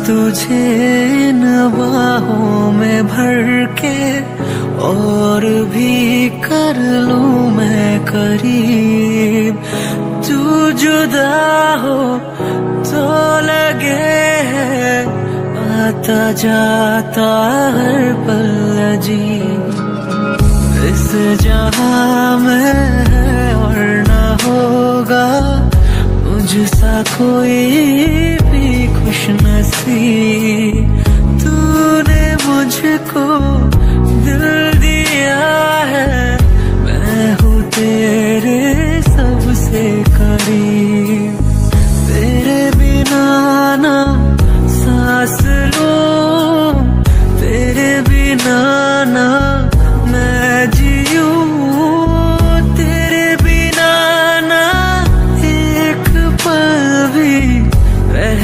तुझे इन बाहों में भर के और भी कर लूं मैं करीब। तू जुदा हो तो लगे है आता जाता हर पल अजीब। इस जहां में है और न होगा मुझसा कोई भी खुश नसीब। तूने मुझको दिल दिया है, मैं हूँ तेरे सबसे करीब। तेरे बिना ना सांस लूं, तेरे बिना ना मैं जीऊं, तेरे बिना ना एक पल भी रह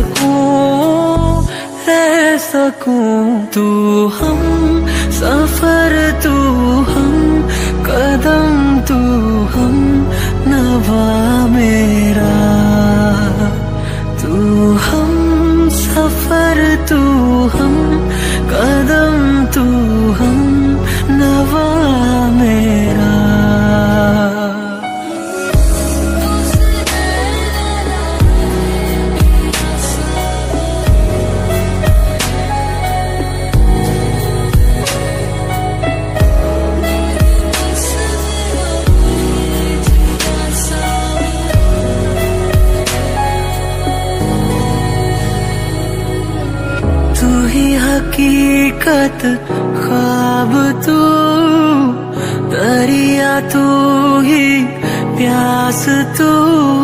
सकूं। तू हम सफर, तू हम कदम, तू हम नवा मेरा। तू हम सफर, तू हम कदम, तू हम नवा मेरा। तू ही हकीकत, ख्वाब तू, दरिया तू ही, प्यास तू।